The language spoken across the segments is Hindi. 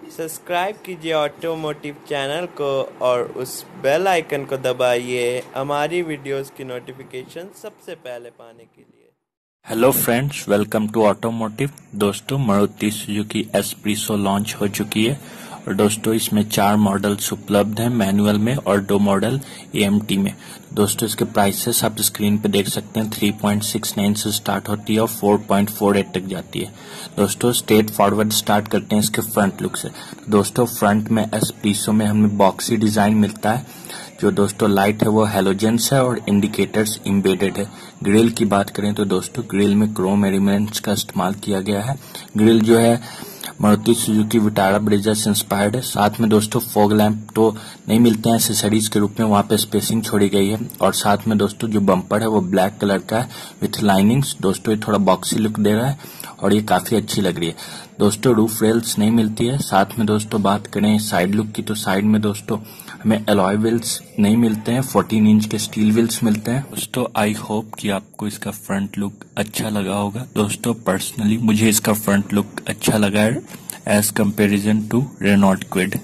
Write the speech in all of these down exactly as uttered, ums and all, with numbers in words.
सब्सक्राइब कीजिए ऑटोमोटिव चैनल को और उस बेल आइकन को दबाइए हमारी वीडियोस की नोटिफिकेशन सबसे पहले पाने के लिए। Hello friends, welcome to automotive. दोस्तों, Maruti Suzuki S presso launch हो चुकी है और दोस्तों इसमें चार मॉडल्स उपलब्ध हैं, मैनुअल में और दो मॉडल एएमटी में। दोस्तों इसके प्राइसेस आप स्क्रीन पे देख सकते हैं। थ्री पॉइंट सिक्स नाइन से स्टार्ट होती है और फोर पॉइंट फोर एट तक जाती है। दोस्तों स्ट्रेट फॉरवर्ड स्टार्ट करते हैं इसके फ्रंट लुक से। दोस्तों फ्रंट में एस प्रेसो में हमें बॉक्सी डिजाइन मिलता है। जो दोस्तों लाइट है वो हेलोजेंस है और इंडिकेटर्स इम्बेडेड है। ग्रिल की बात करें तो दोस्तों ग्रिल में क्रोम एलिमेंट्स का इस्तेमाल किया गया है। ग्रिल जो है मारुति सुजुकी विटारा ब्रेजा से इंस्पायर्ड है। साथ में दोस्तों फॉग लैंप तो नहीं मिलते हैं एसेसरीज के रूप में, वहां पे स्पेसिंग छोड़ी गई है। और साथ में दोस्तों जो बम्पर है वो ब्लैक कलर का है विथ लाइनिंग्स। दोस्तों ये थोड़ा बॉक्सी लुक दे रहा है और ये काफी अच्छी लग रही है। दोस्तों रूफ रेल्स नहीं मिलती है। साथ में दोस्तों बात करें साइड लुक की तो साइड में दोस्तों हमें अलॉय व्हील्स नहीं मिलते हैं, फोर्टीन इंच के स्टील व्हील्स मिलते हैं। दोस्तों आई होप कि आपको इसका फ्रंट लुक अच्छा लगा होगा। दोस्तों पर्सनली मुझे इसका फ्रंट लुक अच्छा लगा है as comparison to Renault Kwid.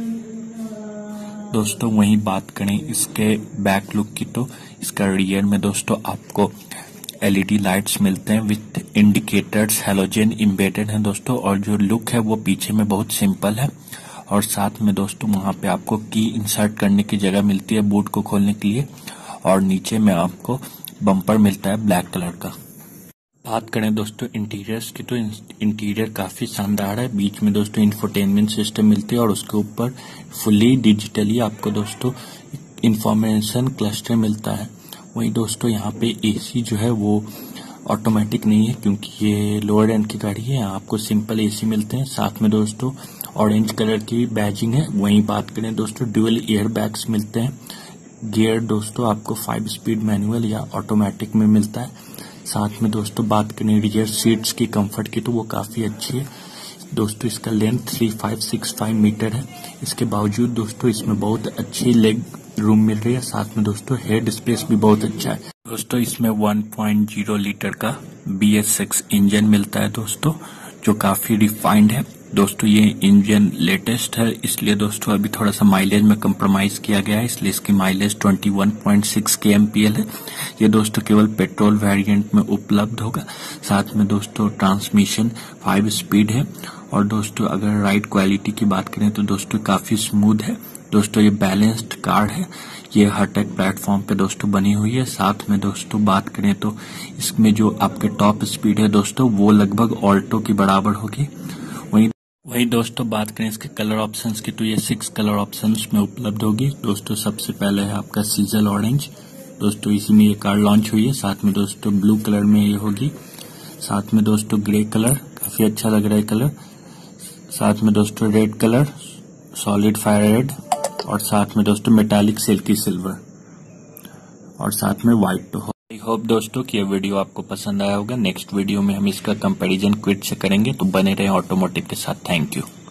दोस्तों वहीं बात करें इसके बैक लुक की तो इसका रियर में दोस्तों आपको एलईडी लाइट्स मिलते हैं विथ इंडिकेटर्स हैलोजन इम्बेडेड हैं दोस्तों। और जो लुक है वो पीछे में बहुत सिंपल है और साथ में दोस्तों वहां पे आपको की इंसर्ट करने की जगह मिलती है बूट को खोलने के लिए। और नीचे में आपको बम्पर मिलता है ब्लैक कलर का। बात करें दोस्तों इंटीरियर्स की तो इंटीरियर काफी शानदार है। बीच में दोस्तों इंफोटेनमेंट सिस्टम मिलती है और उसके ऊपर फुली डिजिटली आपको दोस्तों इंफॉर्मेशन क्लस्टर मिलता है। वहीं दोस्तों यहाँ पे एसी जो है वो ऑटोमेटिक नहीं है क्योंकि ये लोअर एंड की गाड़ी है। यहाँ आपको सिंपल एसी मिलते हैं। साथ में दोस्तों ऑरेंज कलर की बैजिंग है। वहीं बात करें दोस्तों ड्यूअल एयर बैग्स मिलते हैं। गियर दोस्तों आपको फाइव स्पीड मैनुअल या ऑटोमेटिक में मिलता है। साथ में दोस्तों बात करें रियर सीट्स की कंफर्ट की तो वो काफी अच्छी है। दोस्तों इसका length three five six five metre है। इसके बावजूद दोस्तों इसमें बहुत अच्छी लेग रूम मिल रही है। साथ में दोस्तों हेड स्पेस भी बहुत अच्छा है। दोस्तों इसमें वन पॉइंट ज़ीरो लीटर का बी एस सिक्स इंजन मिलता है दोस्तों, जो काफी रिफाइंड है। दोस्तों ये इंजन लेटेस्ट है इसलिए दोस्तों अभी थोड़ा सा माइलेज में कंप्रोमाइज किया गया है, इसलिए इसकी mileage twenty one point six K M P L है। ये दोस्तों केवल पेट्रोल वेरिएंट में उपलब्ध होगा। साथ में दोस्तों ट्रांसमिशन फाइव स्पीड है। और दोस्तों अगर राइड क्वालिटी की बात करें तो दोस्तों काफी स्मूथ है। दोस्तों ये बैलेंस्ड कार है। ये हाईटेक प्लेटफॉर्म पे दोस्तों बनी हुई है। साथ में दोस्तों बात करें तो इसमें जो आपके टॉप स्पीड है दोस्तों वो लगभग ऑल्टो की बराबर होगी। वहीं वही दोस्तों बात करें इसके कलर ऑप्शंस की तो ये सिक्स कलर ऑप्शंस में उपलब्ध होगी। दोस्तों सबसे पहले है आपका सीजल ऑरेंज। दोस्तों इसी में ये कार लॉन्च हुई है। साथ में दोस्तों ब्लू कलर में ये होगी। साथ में दोस्तों ग्रे कलर काफी अच्छा लग रहा है कलर। साथ में दोस्तों red colour solid fire red और साथ में दोस्तों मेटालिक सिल्की सिल्वर और साथ में व्हाइट तो। आई होप दोस्तों कि ये वीडियो आपको पसंद आया होगा। नेक्स्ट वीडियो में हम इसका कंपैरिजन क्विड से करेंगे, तो बने रहे ऑटोमोटिव के साथ। Thank you.